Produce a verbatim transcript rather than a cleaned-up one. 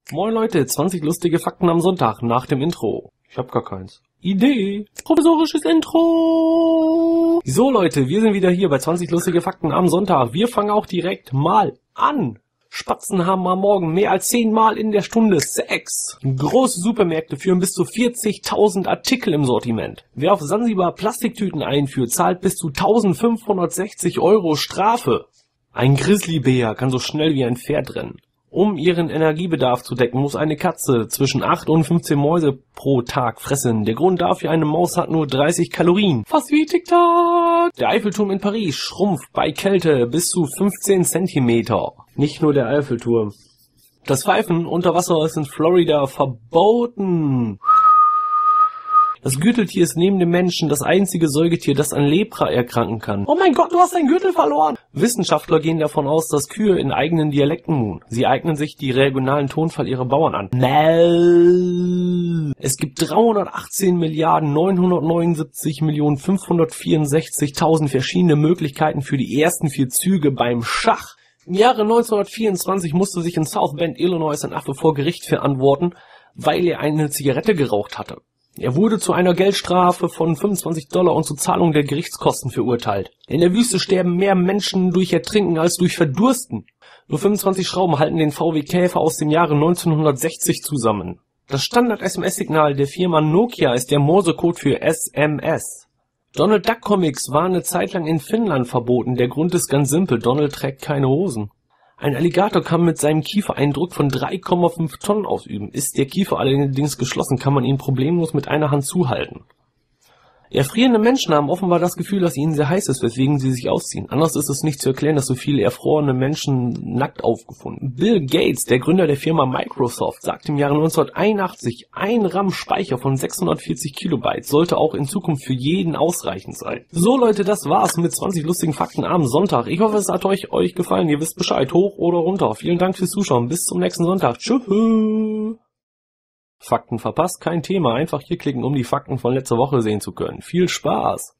Moin Leute, zwanzig lustige Fakten am Sonntag nach dem Intro. Ich hab gar keins. Idee. Provisorisches Intro. So Leute, wir sind wieder hier bei zwanzig lustige Fakten am Sonntag. Wir fangen auch direkt mal an. Spatzen haben am Morgen mehr als zehn Mal in der Stunde Sex. Große Supermärkte führen bis zu vierzigtausend Artikel im Sortiment. Wer auf Sansibar Plastiktüten einführt, zahlt bis zu eintausendfünfhundertsechzig Euro Strafe. Ein Grizzlybär kann so schnell wie ein Pferd rennen. Um ihren Energiebedarf zu decken, muss eine Katze zwischen acht und fünfzehn Mäuse pro Tag fressen. Der Grund dafür, eine Maus hat nur dreißig Kalorien. Fast wie TikTok! Der Eiffelturm in Paris schrumpft bei Kälte bis zu fünfzehn Zentimeter. Nicht nur der Eiffelturm. Das Pfeifen unter Wasser ist in Florida verboten. Das Gürteltier ist neben dem Menschen das einzige Säugetier, das an Lepra erkranken kann. Oh mein Gott, du hast deinen Gürtel verloren! Wissenschaftler gehen davon aus, dass Kühe in eigenen Dialekten muhen. Sie eignen sich die regionalen Tonfall ihrer Bauern an. Mäh. Es gibt dreihundertachtzehn Milliarden neunhundertneunundsiebzig Millionen fünfhundertvierundsechzigtausend verschiedene Möglichkeiten für die ersten vier Züge beim Schach. Im Jahre neunzehnhundertvierundzwanzig musste sich in South Bend, Illinois, ein Affe vor Gericht verantworten, weil er eine Zigarette geraucht hatte. Er wurde zu einer Geldstrafe von fünfundzwanzig Dollar und zur Zahlung der Gerichtskosten verurteilt. In der Wüste sterben mehr Menschen durch Ertrinken als durch Verdursten. Nur fünfundzwanzig Schrauben halten den V W Käfer aus dem Jahre neunzehnhundertsechzig zusammen. Das Standard-S M S-Signal der Firma Nokia ist der Morsecode für S M S. Donald Duck Comics waren eine Zeit lang in Finnland verboten. Der Grund ist ganz simpel, Donald trägt keine Hosen. Ein Alligator kann mit seinem Kiefer einen Druck von drei Komma fünf Tonnen ausüben. Ist der Kiefer allerdings geschlossen, kann man ihn problemlos mit einer Hand zuhalten. Erfrierende Menschen haben offenbar das Gefühl, dass ihnen sehr heiß ist, weswegen sie sich ausziehen. Anders ist es nicht zu erklären, dass so viele erfrorene Menschen nackt aufgefunden. Bill Gates, der Gründer der Firma Microsoft, sagte im Jahre neunzehnhunderteinundachtzig, ein RAM Speicher von sechshundertvierzig Kilobyte sollte auch in Zukunft für jeden ausreichend sein. So Leute, das war's mit zwanzig lustigen Fakten am Sonntag. Ich hoffe, es hat euch, euch gefallen. Ihr wisst Bescheid, hoch oder runter. Vielen Dank fürs Zuschauen. Bis zum nächsten Sonntag. Tschüss. Fakten verpasst? Kein Thema. Einfach hier klicken, um die Fakten von letzter Woche sehen zu können. Viel Spaß!